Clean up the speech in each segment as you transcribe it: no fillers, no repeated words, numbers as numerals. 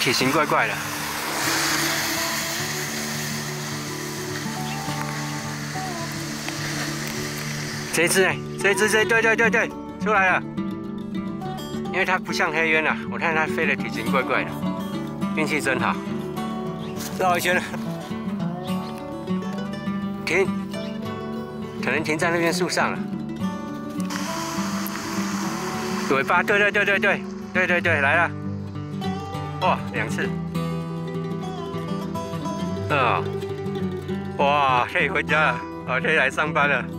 体型怪怪的。这一只哎，这一只对，出来了。因为它不像黑鸢啊，我看它飞的体型怪怪的，运气真好。绕一圈了，停，可能停在那边树上了。尾巴，对，来了。哇，2次。哇，可以回家了，可以来上班了。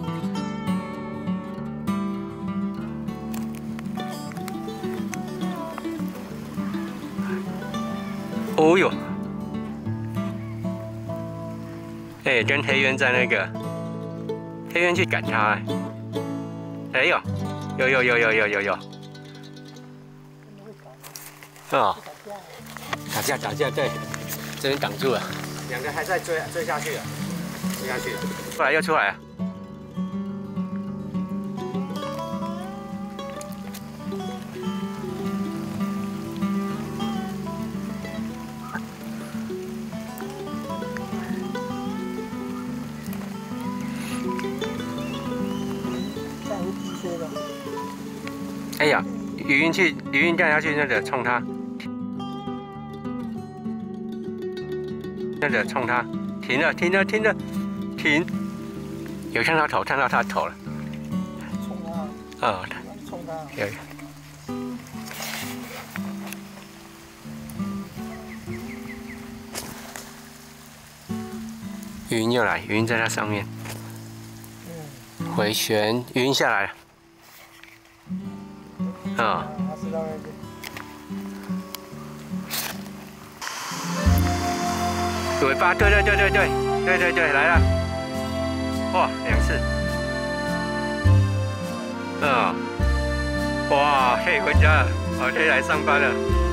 哦哟，跟黑鸢在那个，黑鸢去赶它，有，哦，打架，对，这边挡住了，2个还在追下去了，又出来了。哎呀，语音掉下去，那个冲它，停了，有看到它头了。 冲它。冲它。 有。语音又来，语音在它上面。回旋，语音下来了。尾巴，对，来了。哇，2次。哇，可以回家了，可以来上班了。